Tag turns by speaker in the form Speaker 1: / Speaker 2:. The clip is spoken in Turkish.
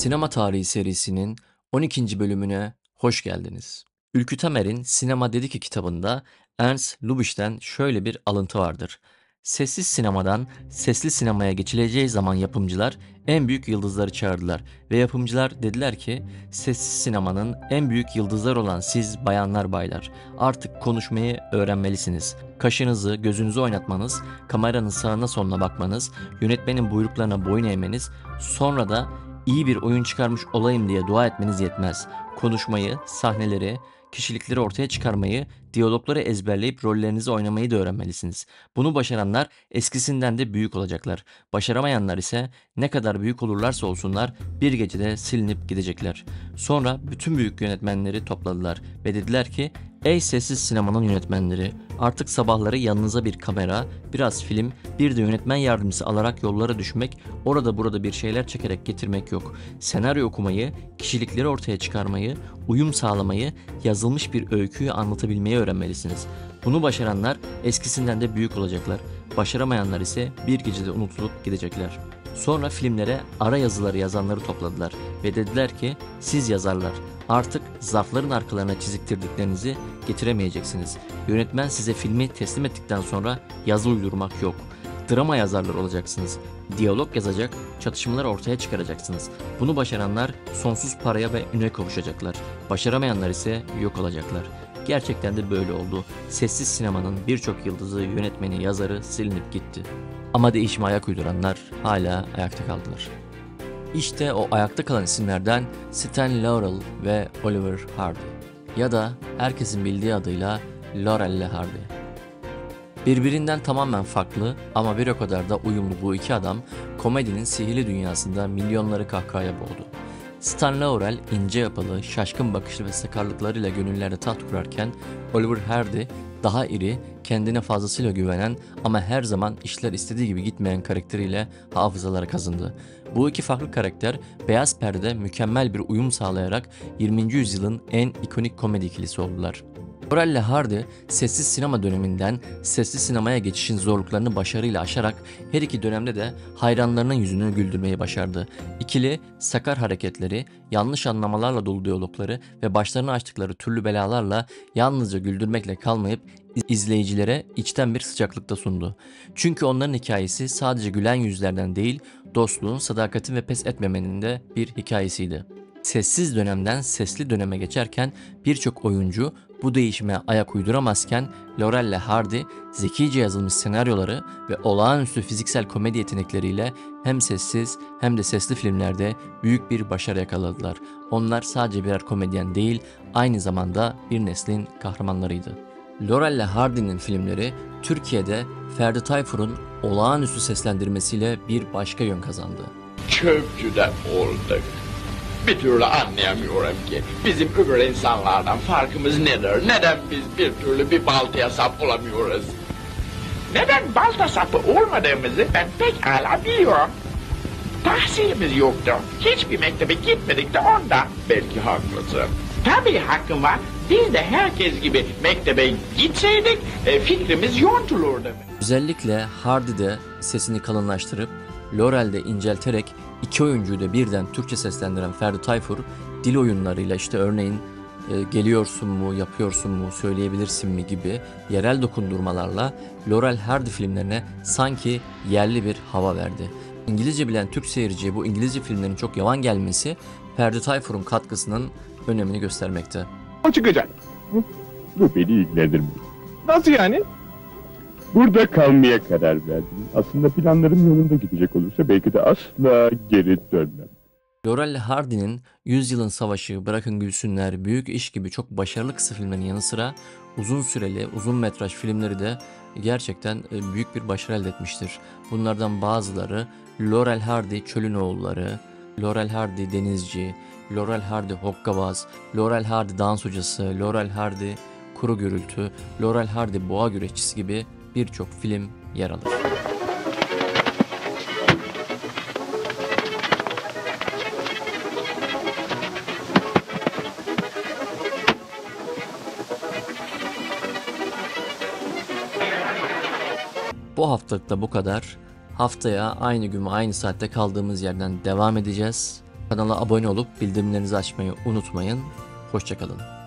Speaker 1: Sinema Tarihi serisinin 12. bölümüne hoş geldiniz. Ülkü Tamer'in Sinema Dedi Ki kitabında Ernst Lubitsch'ten şöyle bir alıntı vardır. Sessiz sinemadan sesli sinemaya geçileceği zaman yapımcılar en büyük yıldızları çağırdılar ve yapımcılar dediler ki sessiz sinemanın en büyük yıldızlar olan siz bayanlar baylar artık konuşmayı öğrenmelisiniz. Kaşınızı gözünüzü oynatmanız, kameranın sağına soluna bakmanız, yönetmenin buyruklarına boyun eğmeniz, sonra da İyi bir oyun çıkarmış olayım diye dua etmeniz yetmez. Konuşmayı, sahneleri, kişilikleri ortaya çıkarmayı, diyalogları ezberleyip rollerinizi oynamayı da öğrenmelisiniz. Bunu başaranlar eskisinden de büyük olacaklar. Başaramayanlar ise ne kadar büyük olurlarsa olsunlar bir gecede silinip gidecekler. Sonra bütün büyük yönetmenleri topladılar ve dediler ki ey sessiz sinemanın yönetmenleri, artık sabahları yanınıza bir kamera, biraz film, bir de yönetmen yardımcısı alarak yollara düşmek, orada burada bir şeyler çekerek getirmek yok. Senaryo okumayı, kişilikleri ortaya çıkarmayı, uyum sağlamayı, yazılmış bir öyküyü anlatabilmeyi öğrenmelisiniz. Bunu başaranlar eskisinden de büyük olacaklar. Başaramayanlar ise bir gecede unutulup gidecekler. Sonra filmlere ara yazıları yazanları topladılar ve dediler ki siz yazarlar artık zarfların arkalarına çiziktirdiklerinizi getiremeyeceksiniz. Yönetmen size filmi teslim ettikten sonra yazı uydurmak yok. Drama yazarlar olacaksınız. Diyalog yazacak, çatışmalar ortaya çıkaracaksınız. Bunu başaranlar sonsuz paraya ve üne kavuşacaklar. Başaramayanlar ise yok olacaklar. Gerçekten de böyle oldu. Sessiz sinemanın birçok yıldızı, yönetmeni, yazarı silinip gitti. Ama değişime ayak uyduranlar hala ayakta kaldılar. İşte o ayakta kalan isimlerden Stan Laurel ve Oliver Hardy. Ya da herkesin bildiği adıyla Laurel Hardy. Birbirinden tamamen farklı ama bir o kadar da uyumlu bu iki adam komedinin sihirli dünyasında milyonları kahkahaya boğdu. Stan Laurel ince yapılı, şaşkın bakışlı ve sakarlıklarıyla gönüllerde taht kurarken Oliver Hardy daha iri, kendine fazlasıyla güvenen ama her zaman işler istediği gibi gitmeyen karakteriyle hafızalara kazındı. Bu iki farklı karakter beyaz perdede mükemmel bir uyum sağlayarak 20. yüzyılın en ikonik komedi ikilisi oldular. Laurel ile Hardy, sessiz sinema döneminden sesli sinemaya geçişin zorluklarını başarıyla aşarak her iki dönemde de hayranlarının yüzünü güldürmeyi başardı. İkili, sakar hareketleri, yanlış anlamalarla dolu diyalogları ve başlarını açtıkları türlü belalarla yalnızca güldürmekle kalmayıp izleyicilere içten bir sıcaklıkta sundu. Çünkü onların hikayesi sadece gülen yüzlerden değil, dostluğun, sadakatin ve pes etmemenin de bir hikayesiydi. Sessiz dönemden sesli döneme geçerken birçok oyuncu bu değişime ayak uyduramazken Laurel ile Hardy zekice yazılmış senaryoları ve olağanüstü fiziksel komedi yetenekleriyle hem sessiz hem de sesli filmlerde büyük bir başarı yakaladılar. Onlar sadece birer komedyen değil, aynı zamanda bir neslin kahramanlarıydı. Laurel ile Hardy'nin filmleri Türkiye'de Ferdi Tayfur'un olağanüstü seslendirmesiyle bir başka yön kazandı.
Speaker 2: Çöpçüden olduk. Bir türlü anlayamıyorum ki bizim öbür insanlardan farkımız nedir? Neden biz bir türlü bir baltaya sap olamıyoruz? Neden balta sapı olmadığımızı ben pekala biliyorum. Tahsilimiz yoktu. Hiçbir mektebe gitmedik de ondan. Belki haklısın. Tabii hakkım var. Biz de herkes gibi mektebe gitseydik fikrimiz yontulurdu.
Speaker 1: Özellikle Hardy'de sesini kalınlaştırıp Laurel'de incelterek iki oyuncuyu da birden Türkçe seslendiren Ferdi Tayfur dil oyunlarıyla işte örneğin geliyorsun mu, yapıyorsun mu, söyleyebilirsin mi gibi yerel dokundurmalarla Laurel Hardy filmlerine sanki yerli bir hava verdi. İngilizce bilen Türk seyirciye bu İngilizce filmlerin çok yavan gelmesi Ferdi Tayfur'un katkısının önemini göstermekte.
Speaker 3: O çıkacak. Bu beni ilgilendirmiyor. Nasıl yani? Burada kalmaya karar verdim. Aslında planlarım yolunda gidecek olursa belki de asla geri dönmem.
Speaker 1: Laurel Hardy'nin Yüzyılın Savaşı, Bırakın Gülsünler, Büyük İş gibi çok başarılı kısa filmlerin yanı sıra uzun süreli, uzun metraj filmleri de gerçekten büyük bir başarı elde etmiştir. Bunlardan bazıları Laurel Hardy Çölün Oğulları, Laurel Hardy Denizci, Laurel Hardy Hokkabaz, Laurel Hardy Dans Hocası, Laurel Hardy Kuru Gürültü, Laurel Hardy Boğa Güreşçisi gibi birçok film yer alır. Bu haftalık da bu kadar. Haftaya aynı gün ve aynı saatte kaldığımız yerden devam edeceğiz. Kanala abone olup bildirimlerinizi açmayı unutmayın. Hoşça kalın.